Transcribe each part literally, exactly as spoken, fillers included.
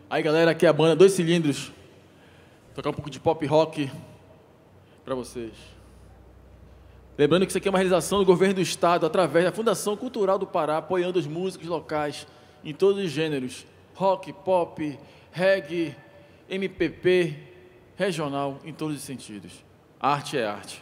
Aí, galera, aqui é a banda Dois Cilindros. Vou tocar um pouco de pop rock para vocês. Lembrando que isso aqui é uma realização do governo do estado através da Fundação Cultural do Pará, apoiando os músicos locais em todos os gêneros: rock, pop, reggae, M P B, regional, em todos os sentidos. Arte é arte.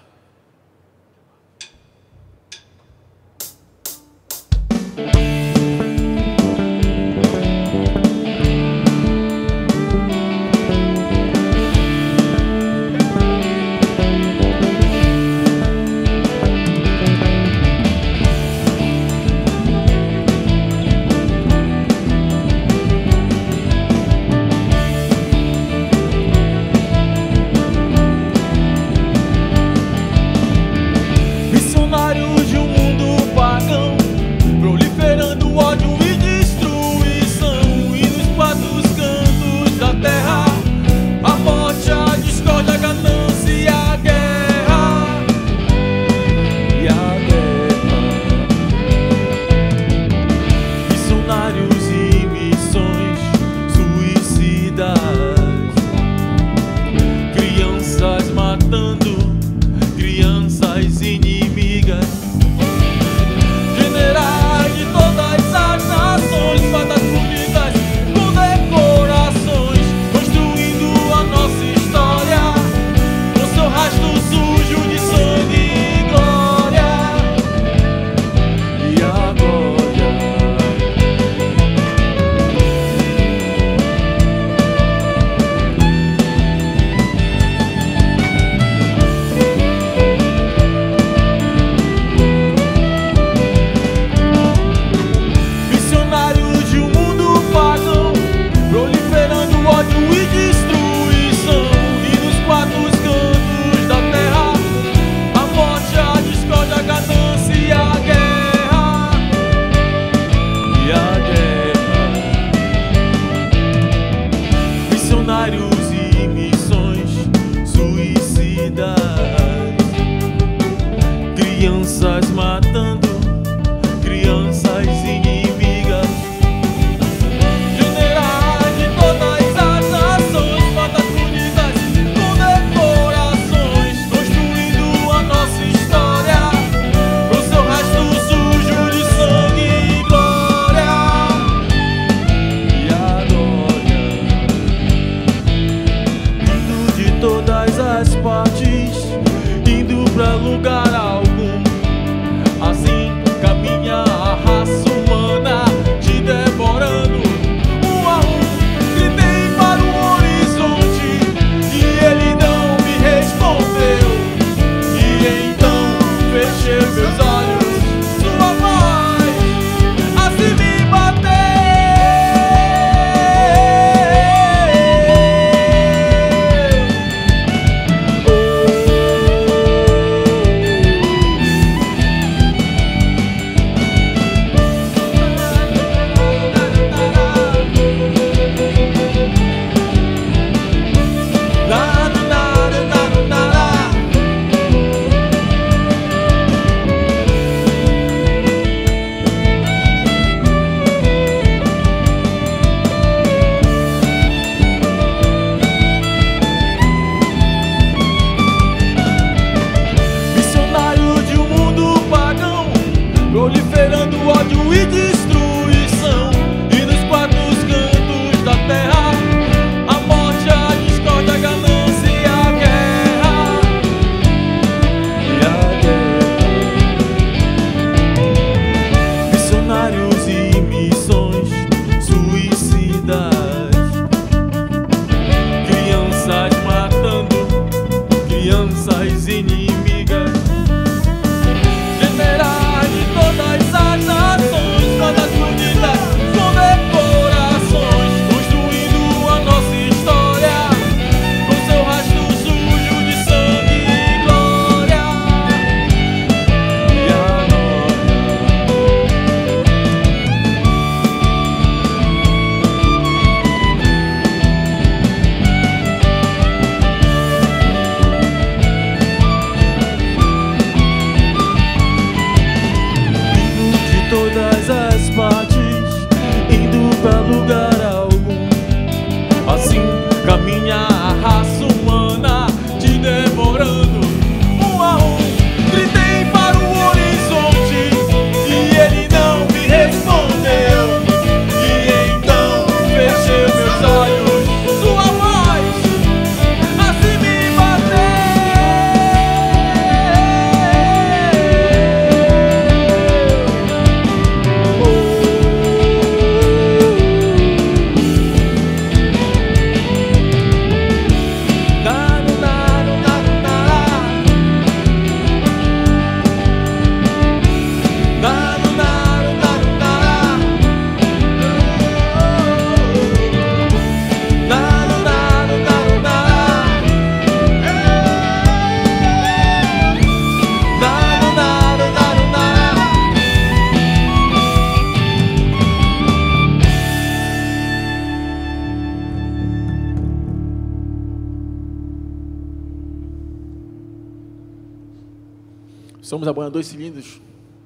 Somos a banda Dois Cilindros,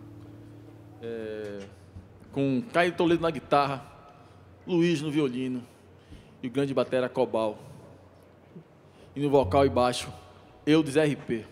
é, com Caio Toledo na guitarra, Luiz no violino e o grande batera Cobal. E no vocal e baixo, eu do Zé R P.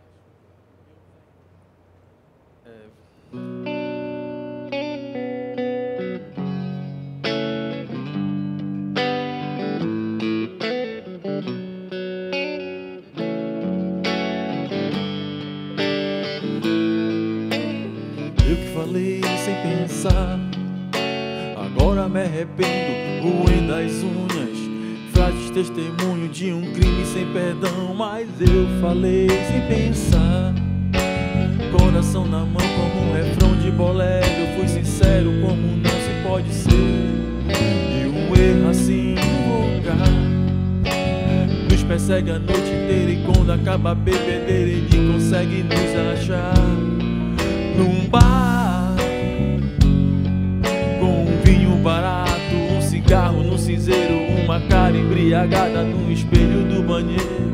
Sem pensar, agora me arrependo, roendo as unhas, frágeis testemunho de um crime sem perdão. Mas eu falei sem pensar, coração na mão como um refrão de bolero. Eu fui sincero como não se pode ser, e um erro assim vulgar nos persegue a noite inteira, e quando acaba a bebedeira ele consegue nos achar num bar com um vinho barato, um cigarro no cinzeiro, uma cara embriagada no espelho do banheiro.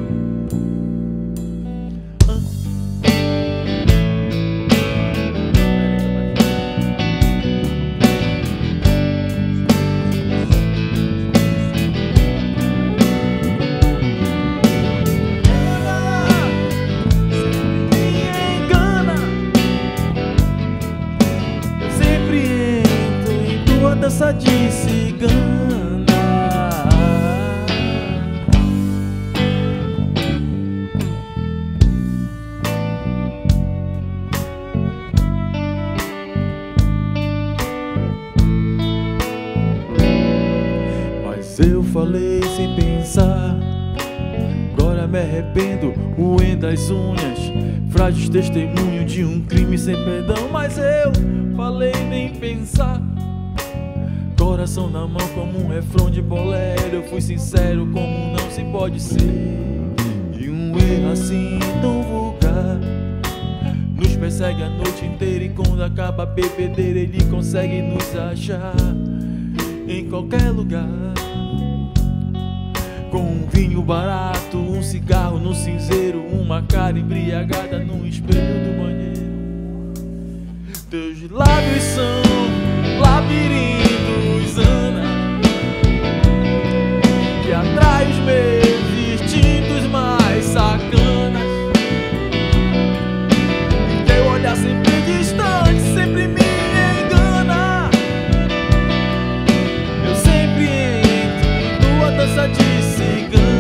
Dança de cigana, mas eu falei sem pensar, agora me arrependo, roendo as unhas, frágeis testemunho de um crime sem perdão. Mas eu falei nem pensar, coração na mão como um refrão de bolero. Eu fui sincero como não se pode ser, e um erro assim tão vulgar nos persegue a noite inteira, e quando acaba a bebedeira ele consegue nos achar em qualquer lugar, com um vinho barato, um cigarro no cinzeiro, uma cara embriagada no espelho do banheiro. Teus lábios são labirintos, Ana, que atrai os meus instintos mais sacanas. Teu olhar sempre distante sempre me engana. Eu sempre entro em tua dança de cigana.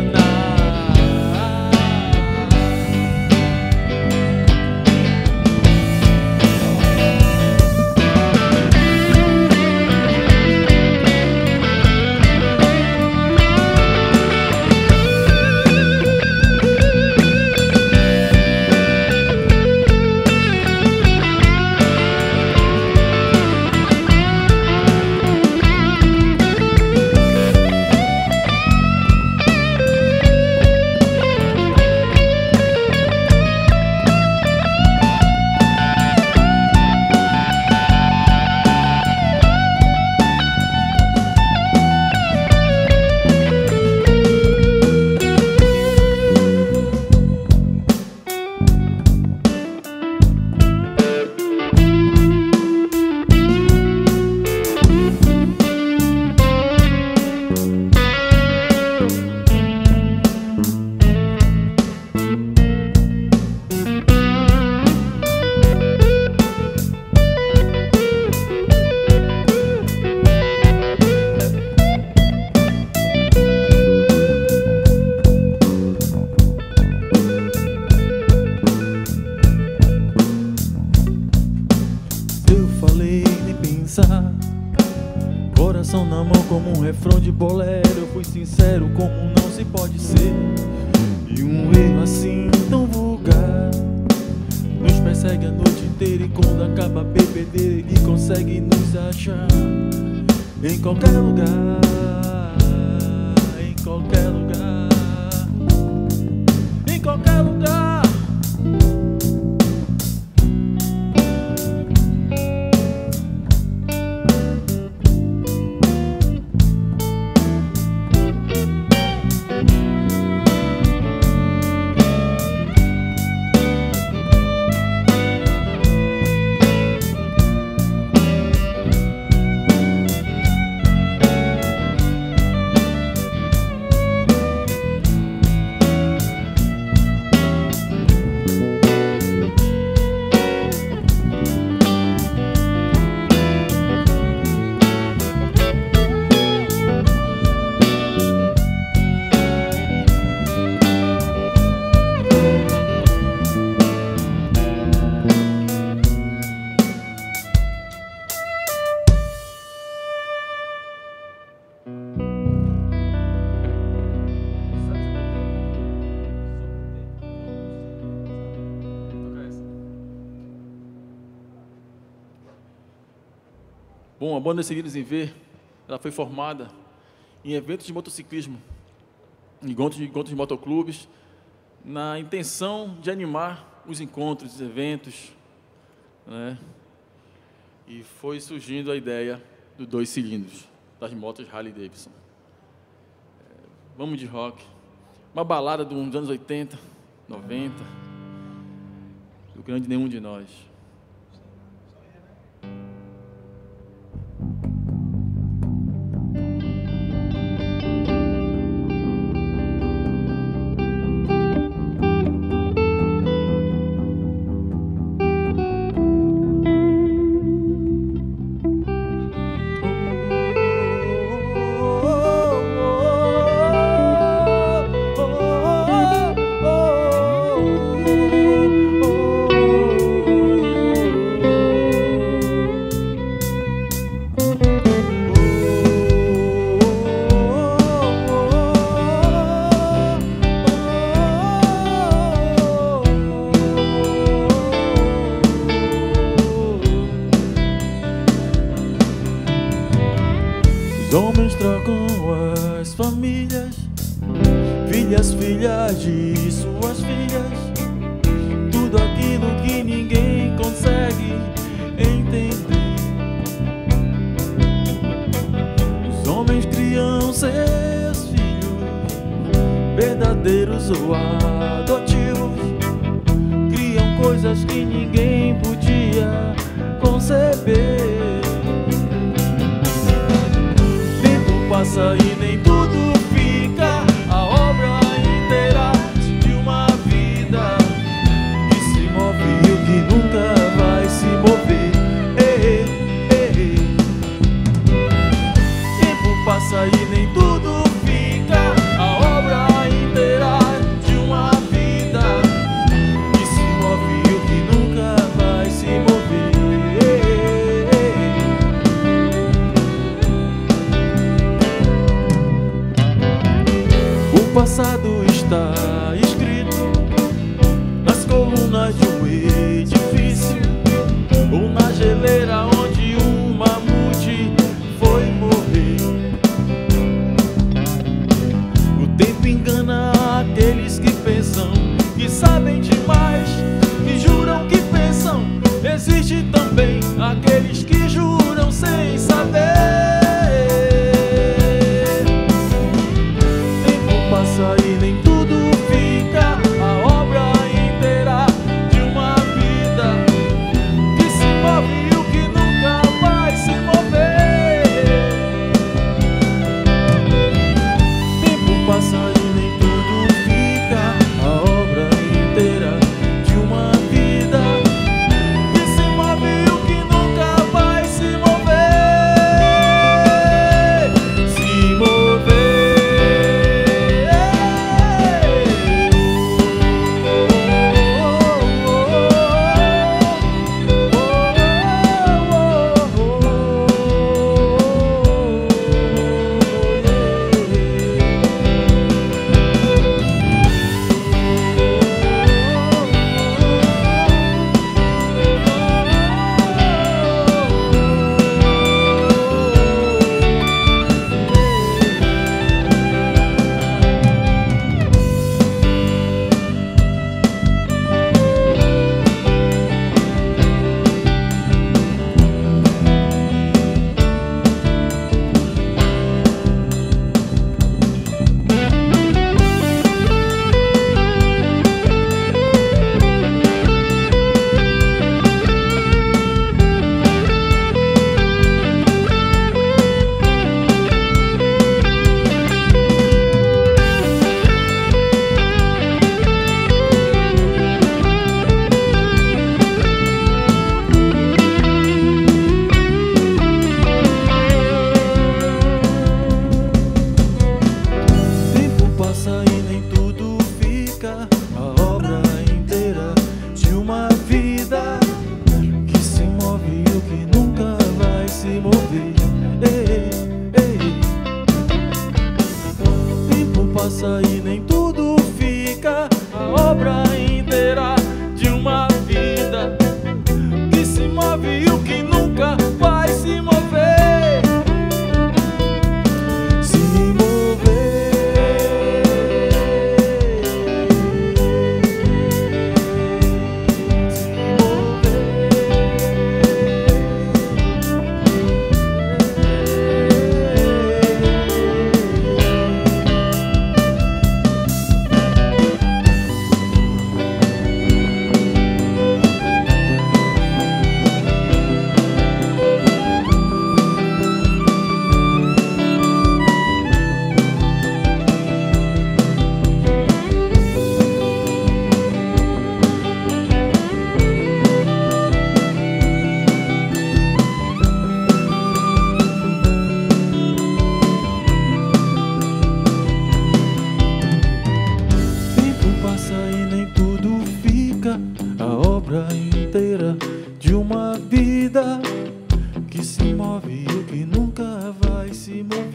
Coração na mão como um refrão de bolero. Eu fui sincero como não se pode ser, e um erro assim tão vulgar nos persegue a noite inteira, e quando acaba a bebedeira ele consegue nos achar em qualquer lugar, em qualquer lugar, em qualquer lugar. Bom, a banda Seguidos em Ver, ela foi formada em eventos de motociclismo, em encontros de, encontros de motoclubes, na intenção de animar os encontros, os eventos, né? E foi surgindo a ideia dos dois cilindros, das motos Harley Davidson. É, vamos de rock, uma balada dos anos oitenta, noventa, do grande Nenhum de Nós. Os homens trocam as famílias, filhas, filhas de suas filhas, tudo aquilo que ninguém consegue entender. Os homens criam seus filhos, verdadeiros ou adotivos, criam coisas que ninguém podia conceber. Passa e nem tudo fica, a obra inteira de uma vida que se move e o que nunca vai se mover. Ei, ei, ei. Tempo passa e nem tudo fica, a obra inteira de uma vida que se move e o que nunca vai se mover. O passado está escrito nas colunas de um edifício, ou na geleira onde um mamute foi morrer. O tempo engana aqueles que pensam que sabem demais, que juram que pensam. Existe também aqueles que juram sem saber. E nem tudo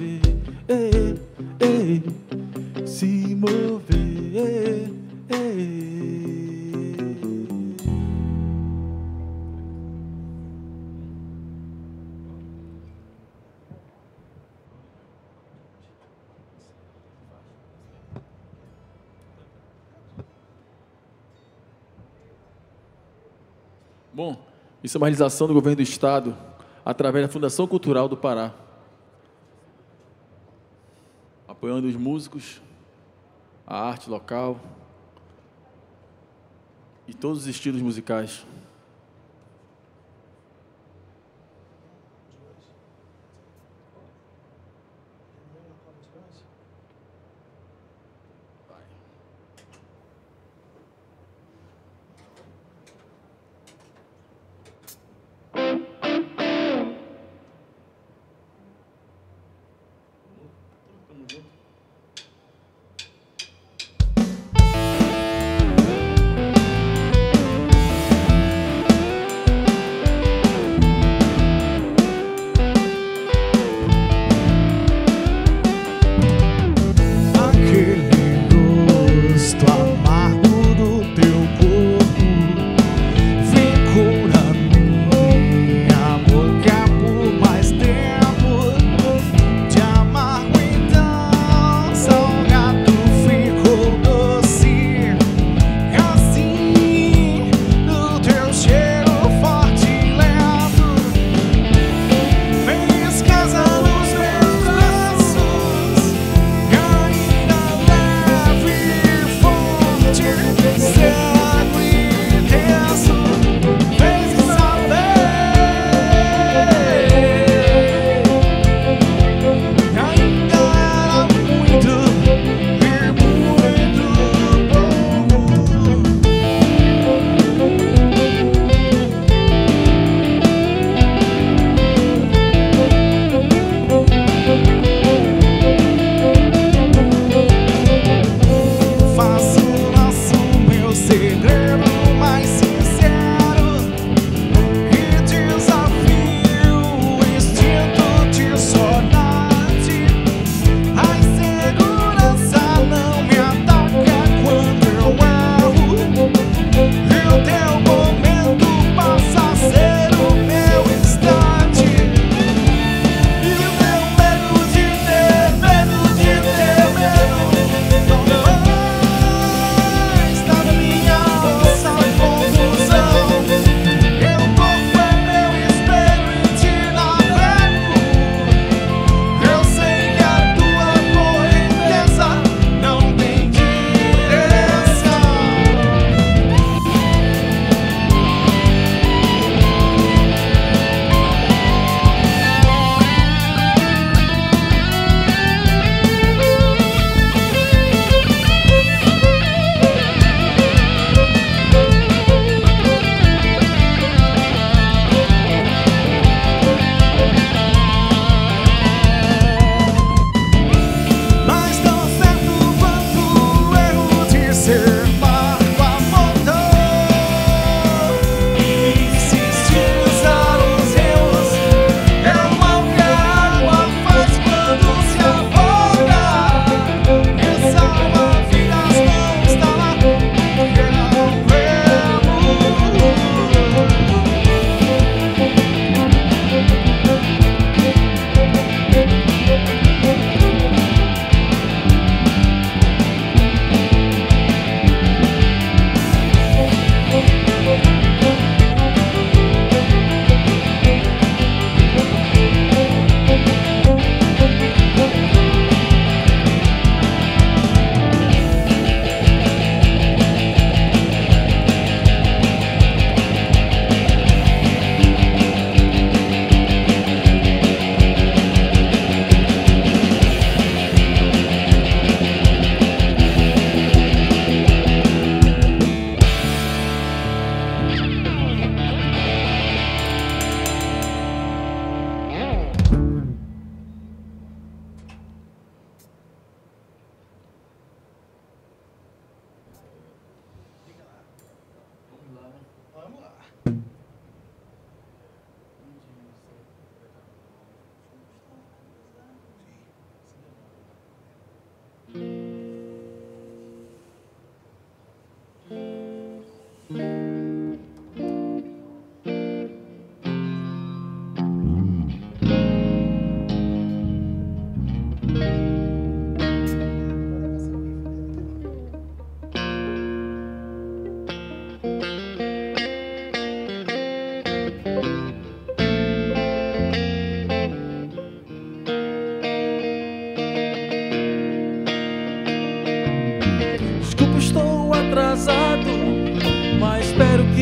mover, ei, ei, se mover, ei, ei. Bom, isso é uma realização do governo do Estado, através da Fundação Cultural do Pará, apoiando os músicos, a arte local e todos os estilos musicais.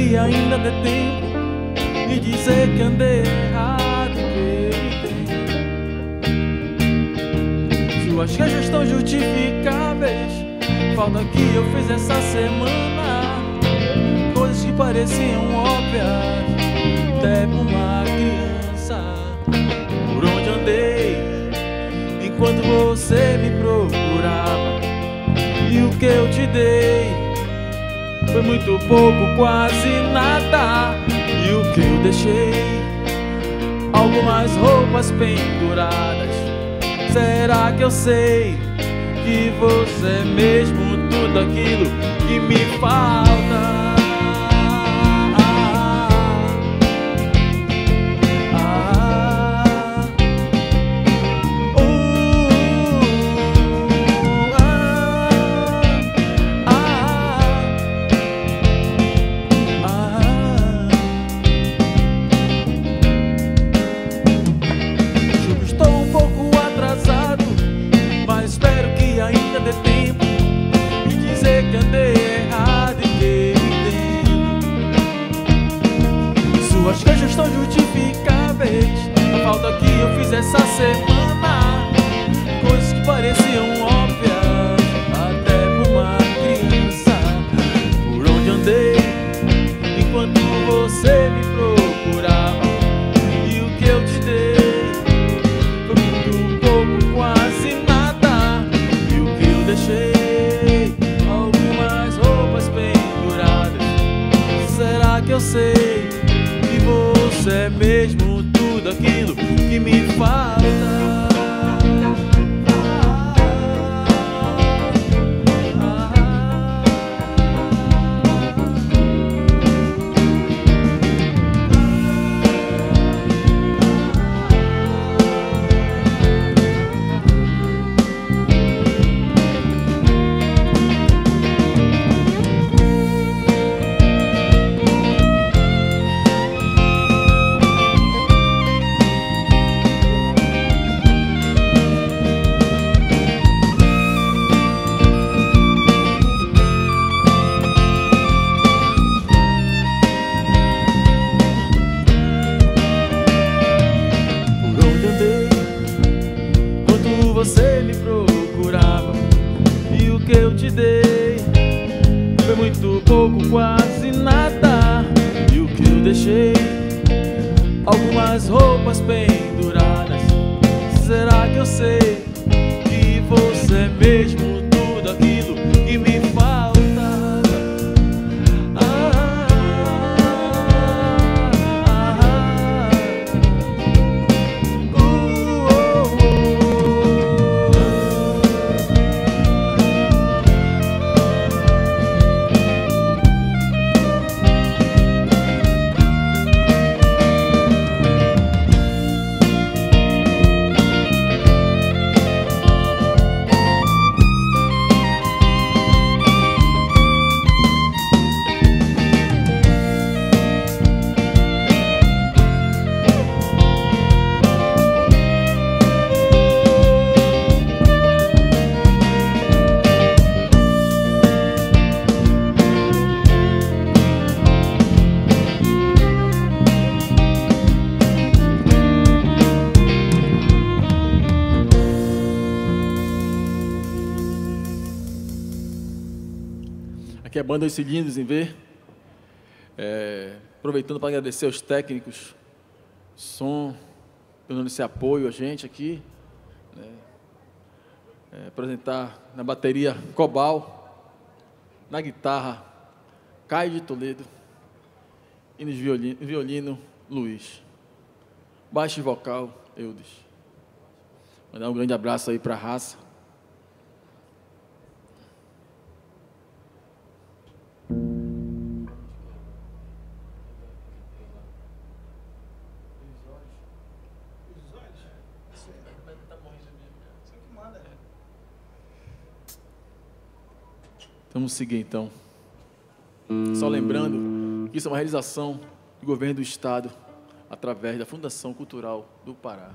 que ainda dê tempo e dizer que andei errado, que tem. Suas queixas estão justificáveis. Falta que eu fiz essa semana, coisas que pareciam óbvias até pra uma criança. Por onde andei enquanto você me procurava, e o que eu te dei foi muito pouco, quase nada. E o que eu deixei, algumas roupas penduradas. Será que eu sei que você é mesmo tudo aquilo que me falta? Suas queixas estão justificáveis. A falta que eu fiz essa semana, coisas que pareciam óbvias até pra uma criança. Por onde andei enquanto você me procurava, e o que eu te dei foi muito pouco, quase nada. E o que eu deixei, algumas roupas penduradas. Será que eu sei que você é mesmo tudo aquilo que me falta? Você me procurava, e o que eu te dei foi muito pouco, quase nada. E o que eu deixei, algumas roupas penduradas. Será que eu sei que você é mesmo tudo aquilo que me falta? Aqui é a banda Os Cilindros em V. É, aproveitando para agradecer aos técnicos, som, dando esse apoio a gente aqui. Né? É, apresentar na bateria Cobal, na guitarra Caio de Toledo e no violino, violino Luiz. Baixo e vocal Eudes. Mandar um grande abraço aí para a raça. Vamos seguir então. Só lembrando que isso é uma realização do governo do Estado através da Fundação Cultural do Pará.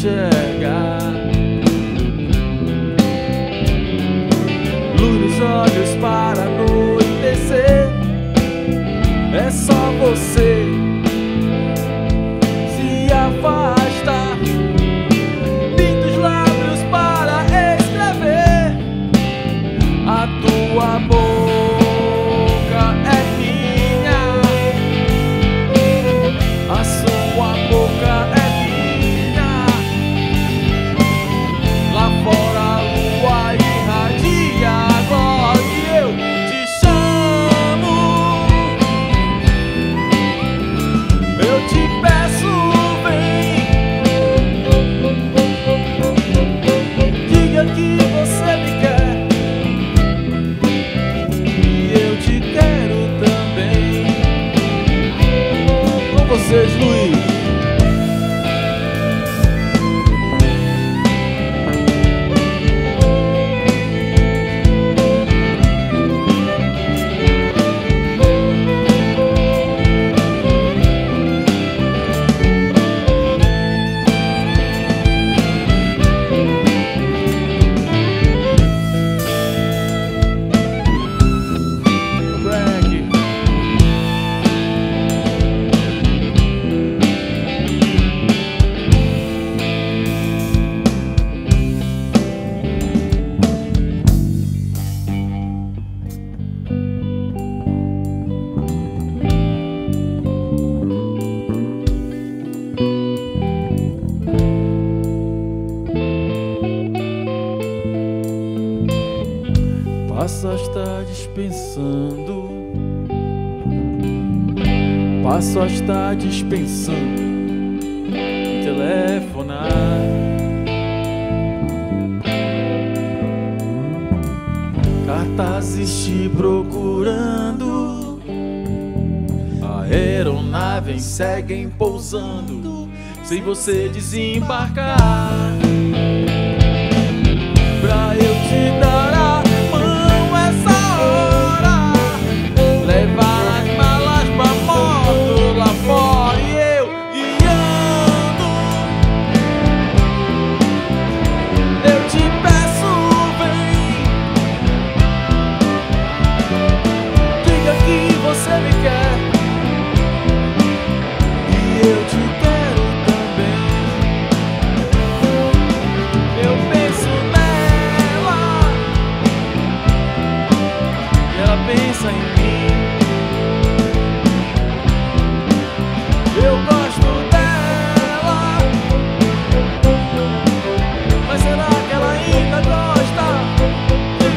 enxergar. Luz nos olhos para anoitecer. É só você se afastar. Pinta os lábios para escrever. A tua boca é minha, a sua boca é minha. Lá fora a lua irradia agora que eu te chamo. Eu te peço, vem. Diga que você me quer e eu te quero também. Com vocês, Luiz. Passo as tardes pensando, passo as tardes pensando em telefonar. Cartazes te procurando, aeronaves seguem pousando sem você desembarcar. Pra eu te dar a levar as malas pra moto lá fora e eu guiando. Eu te peço, vem. Diga que você me quer e eu te quero também. Eu penso nela e ela pensa em mim. Eu gosto dela, mas será que ela ainda gosta de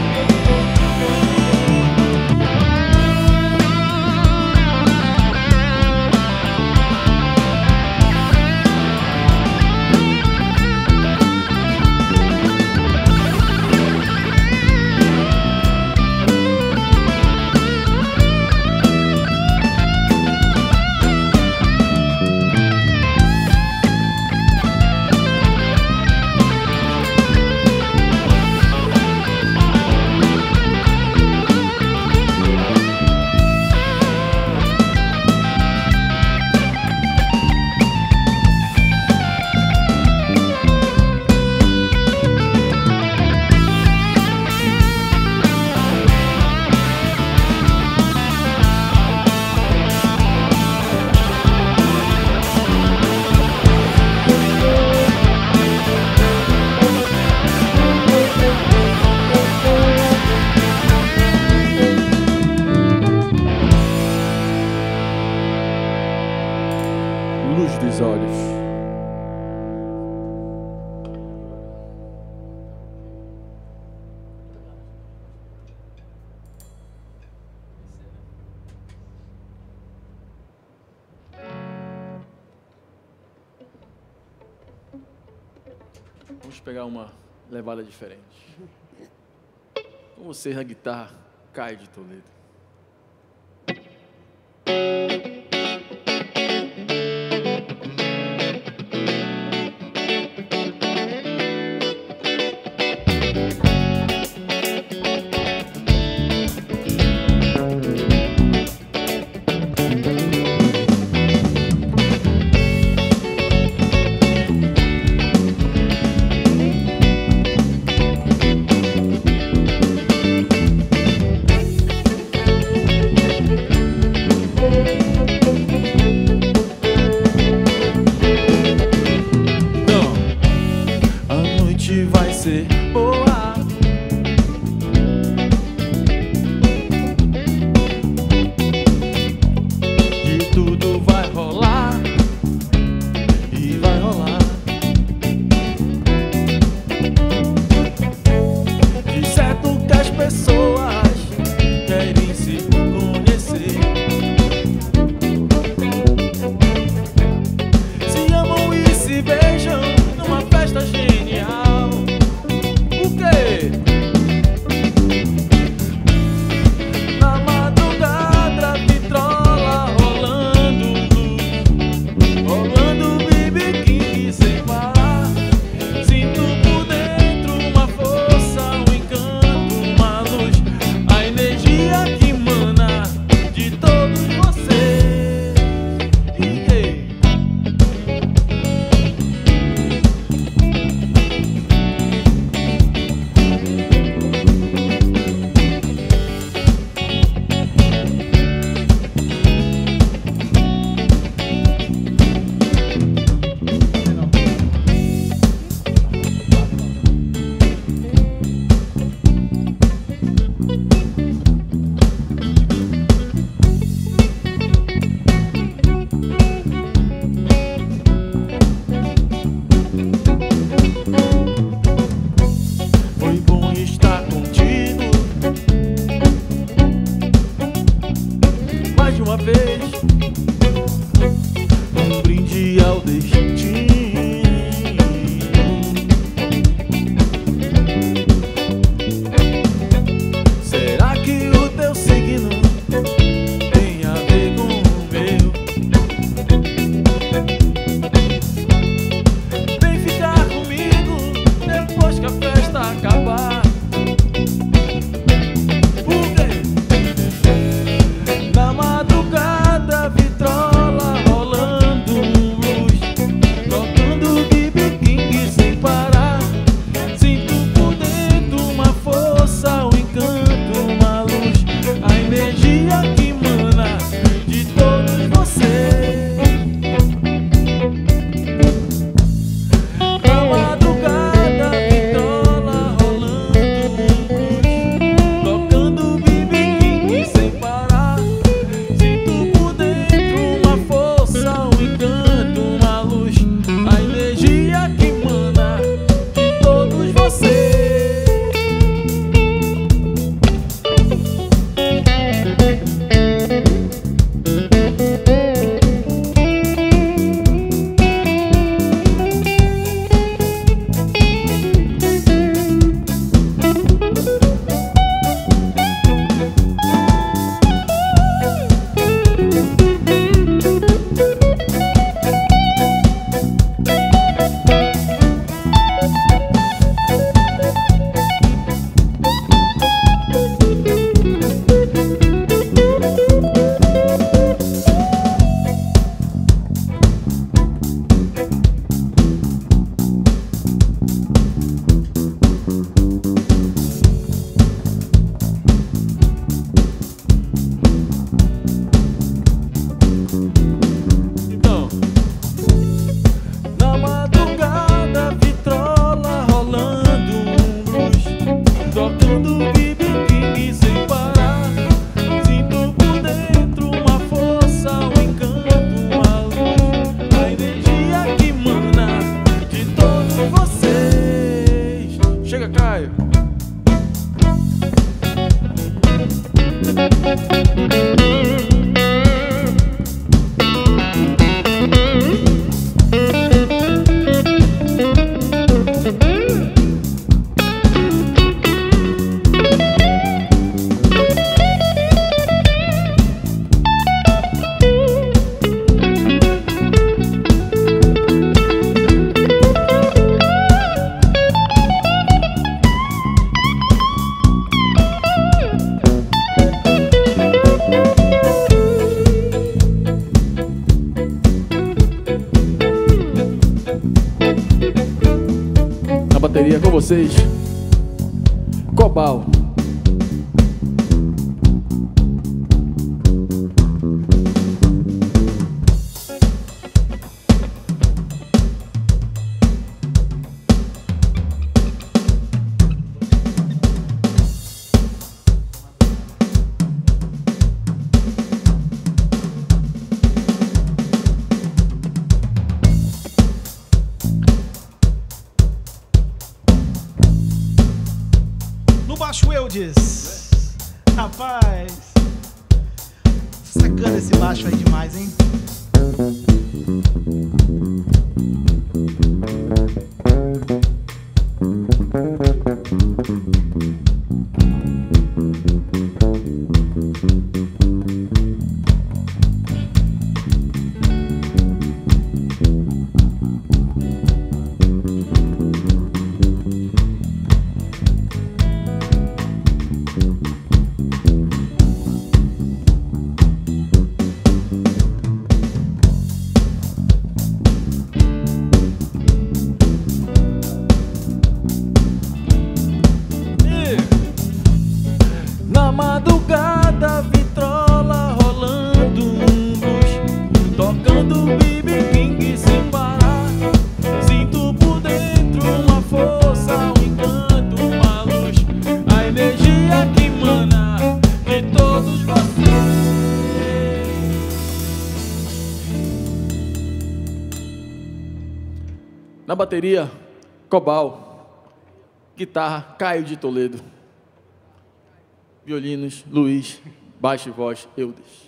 luz dos olhos. Vamos pegar uma levada diferente. Com vocês na guitarra, Caio de Toledo. Caio. Na bateria com vocês, Cobal. Baixo Eudes. Rapaz, sacana esse baixo aí demais, hein? Na madrugada, vitrola rolando um blues, tocando B B King sem parar. Sinto por dentro uma força, um encanto, uma luz, a energia que emana de todos vocês. Na bateria, Cobal. Guitarra, Caio de Toledo. Violinos, Luiz. Baixo e voz, Eudes.